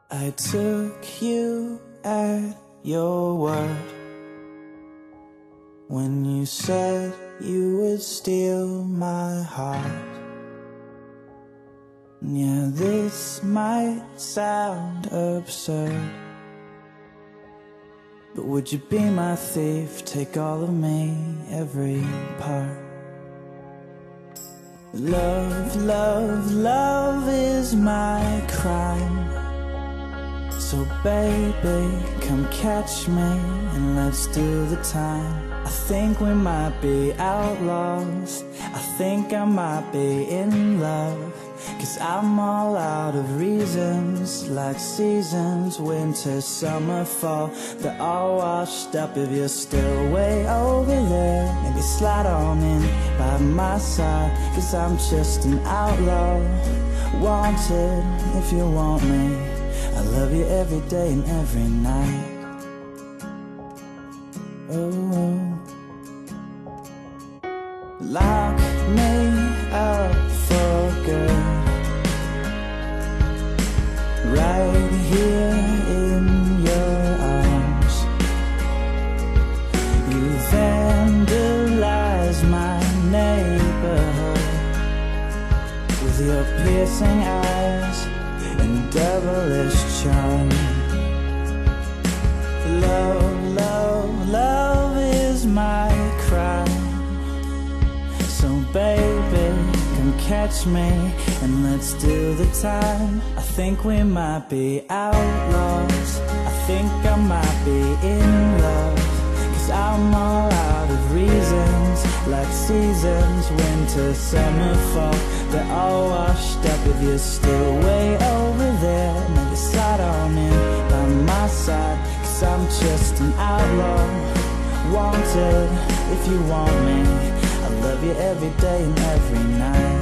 I took you at your word when you said you would steal my heart. Yeah, this might sound absurd, but would you be my thief, take all of me, every part? Love, love, love is my crime. So baby, come catch me and let's do the time. I think we might be outlaws, I think I might be in love, 'cause I'm all out of reasons, like seasons, winter, summer, fall. They're all washed up. If you're still way over there, maybe slide on in by my side, 'cause I'm just an outlaw, wanted if you want me. I love you every day and every night. Oh, lock me up for good, right here in your arms. You vandalize my neighborhood with your piercing eyes and devilish charm. Love, love, love is my crime. So baby, come catch me and let's do the time. I think we might be outlaws, I think I might be in love, 'cause I'm all out of reasons, like seasons, winter, summer, fall. They're all washed up. If you're still way over there, maybe slide on in by my side, 'cause I'm just an outlaw, wanted if you want me. I love you every day and every night.